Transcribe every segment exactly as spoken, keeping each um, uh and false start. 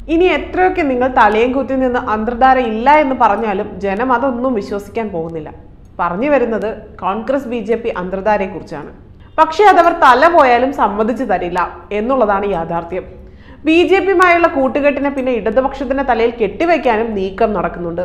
ഇനി എത്രയൊക്കെ നിങ്ങൾ തലയും കുത്തി നിന്ന് അന്തർധാര ഇല്ല എന്ന് പറഞ്ഞാലും ജനം അതൊന്നും വിശ്വസിക്കാൻ പോകുന്നില്ല. പറഞ്ഞു വരുന്നത് കോൺഗ്രസ് ബി ജെ പി അന്തർധാരയെ കുറിച്ചാണ്. പക്ഷെ അതവർ തല പോയാലും സമ്മതിച്ചു തരില്ല എന്നുള്ളതാണ് യാഥാർത്ഥ്യം. ബി ജെ പിയുമായുള്ള കൂട്ടുകെട്ടിനെ പിന്നെ ഇടതുപക്ഷത്തിന്റെ തലയിൽ കെട്ടിവെക്കാനും നീക്കം നടക്കുന്നുണ്ട്.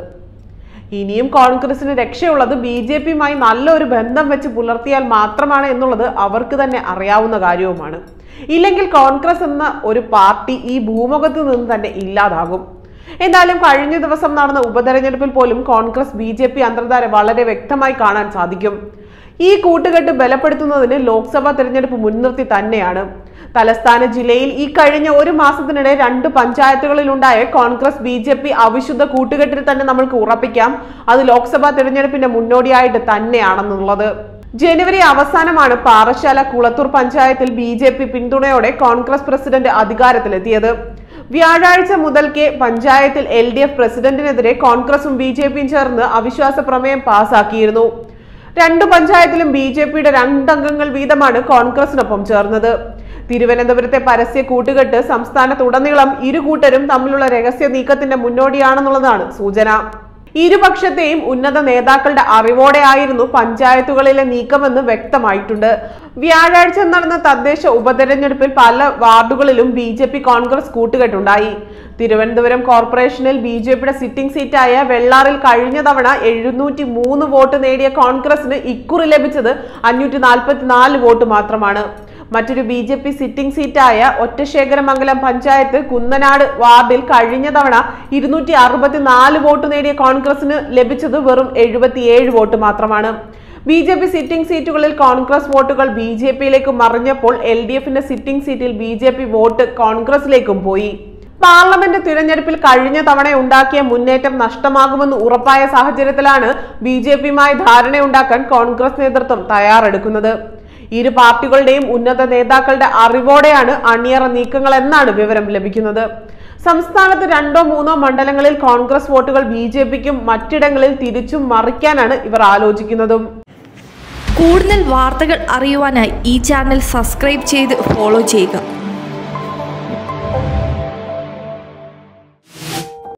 ഇനിയും കോൺഗ്രസിന് രക്ഷയുള്ളത് ബി ജെ പിയുമായി നല്ലൊരു ബന്ധം വെച്ച് പുലർത്തിയാൽ മാത്രമാണ് എന്നുള്ളത് അവർക്ക് തന്നെ അറിയാവുന്ന കാര്യവുമാണ്. ഇല്ലെങ്കിൽ കോൺഗ്രസ് എന്ന ഒരു പാർട്ടി ഈ ഭൂമുഖത്ത് നിന്ന് തന്നെ ഇല്ലാതാകും. എന്തായാലും കഴിഞ്ഞ ദിവസം നടന്ന ഉപതെരഞ്ഞെടുപ്പിൽ പോലും കോൺഗ്രസ് ബി ജെ പി അന്തർധാര വളരെ വ്യക്തമായി കാണാൻ സാധിക്കും. ഈ കൂട്ടുകെട്ട് ബലപ്പെടുത്തുന്നതിന് ലോക്സഭാ തെരഞ്ഞെടുപ്പ് മുൻനിർത്തി തന്നെയാണ്. തലസ്ഥാന ജില്ലയിൽ ഈ കഴിഞ്ഞ ഒരു മാസത്തിനിടെ രണ്ട് പഞ്ചായത്തുകളിലുണ്ടായ കോൺഗ്രസ് ബി ജെ പി അവിശുദ്ധ കൂട്ടുകെട്ടിൽ തന്നെ നമ്മൾക്ക് ഉറപ്പിക്കാം അത് ലോക്സഭാ തെരഞ്ഞെടുപ്പിന്റെ മുന്നോടിയായിട്ട് തന്നെയാണെന്നുള്ളത്. ജനുവരി അവസാനമാണ് പാറശാല കുളത്തൂർ പഞ്ചായത്തിൽ ബി ജെ പി പിന്തുണയോടെ കോൺഗ്രസ് പ്രസിഡന്റ് അധികാരത്തിലെത്തിയത്. വ്യാഴാഴ്ച മുതൽക്കേ പഞ്ചായത്തിൽ എൽ ഡി എഫ് പ്രസിഡന്റിനെതിരെ കോൺഗ്രസും ബി ജെ പിയും ചേർന്ന് അവിശ്വാസ പ്രമേയം പാസാക്കിയിരുന്നു. രണ്ടു പഞ്ചായത്തിലും ബി ജെ പിയുടെ രണ്ടംഗങ്ങൾ വീതമാണ് കോൺഗ്രസിനൊപ്പം ചേർന്നത്. തിരുവനന്തപുരത്തെ പരസ്യ കൂട്ടുകെട്ട് സംസ്ഥാനത്തുടനീളം ഇരു കൂട്ടരും തമ്മിലുള്ള രഹസ്യ നീക്കത്തിന്റെ മുന്നോടിയാണെന്നുള്ളതാണ് സൂചന. ഇരുപക്ഷത്തെയും ഉന്നത നേതാക്കളുടെ അറിവോടെ ആയിരുന്നു പഞ്ചായത്തുകളിലെ നീക്കമെന്ന് വ്യക്തമായിട്ടുണ്ട്. വ്യാഴാഴ്ച നടന്ന തദ്ദേശ ഉപതെരഞ്ഞെടുപ്പിൽ പല വാർഡുകളിലും ബി ജെ പി കോൺഗ്രസ് കൂട്ടുകെട്ടുണ്ടായി. തിരുവനന്തപുരം കോർപ്പറേഷനിൽ ബി ജെ പിയുടെ സിറ്റിംഗ് സീറ്റായ വെള്ളാറിൽ കഴിഞ്ഞ തവണ എഴുന്നൂറ്റി മൂന്ന് വോട്ട് നേടിയ കോൺഗ്രസിന് ഇക്കുറി ലഭിച്ചത് അഞ്ഞൂറ്റി നാൽപ്പത്തി നാല് വോട്ട് മാത്രമാണ്. മറ്റൊരു ബി ജെ പി സിറ്റിംഗ് സീറ്റായ ഒറ്റശേഖരമംഗലം പഞ്ചായത്ത് കുന്നനാട് വാർഡിൽ കഴിഞ്ഞ തവണ ഇരുന്നൂറ്റി അറുപത്തി നാല് വോട്ട് നേടിയ കോൺഗ്രസിന് ലഭിച്ചത് വെറും എഴുപത്തിയേഴ് വോട്ട് മാത്രമാണ്. ബി ജെ പി സിറ്റിംഗ് സീറ്റുകളിൽ കോൺഗ്രസ് വോട്ടുകൾ ബി ജെ പിയിലേക്ക് മറിഞ്ഞപ്പോൾ എൽ ഡി എഫിന്റെ സിറ്റിംഗ് സീറ്റിൽ ബി ജെ പി വോട്ട് കോൺഗ്രസിലേക്കും പോയി. പാർലമെന്റ് തിരഞ്ഞെടുപ്പിൽ കഴിഞ്ഞ തവണ ഉണ്ടാക്കിയ മുന്നേറ്റം നഷ്ടമാകുമെന്ന് ഉറപ്പായ സാഹചര്യത്തിലാണ് ബി ജെ പിയുമായി ധാരണയുണ്ടാക്കാൻ കോൺഗ്രസ് നേതൃത്വം തയ്യാറെടുക്കുന്നത്. ഇരു പാർട്ടികളുടെയും ഉന്നത നേതാക്കളുടെ അറിവോടെയാണ് അണിയറ നീക്കങ്ങൾ എന്നാണ് വിവരം ലഭിക്കുന്നത്. സംസ്ഥാനത്ത് രണ്ടോ മൂന്നോ മണ്ഡലങ്ങളിൽ കോൺഗ്രസ് വോട്ടുകൾ ബി ജെ പിക്കും മറ്റിടങ്ങളിൽ തിരിച്ചും മറിക്കാനാണ് ഇവർ ആലോചിക്കുന്നതും. കൂടുതൽ വാർത്തകൾ അറിയുവാനായി ഈ ചാനൽ സബ്സ്ക്രൈബ് ചെയ്ത് ഫോളോ ചെയ്യുക.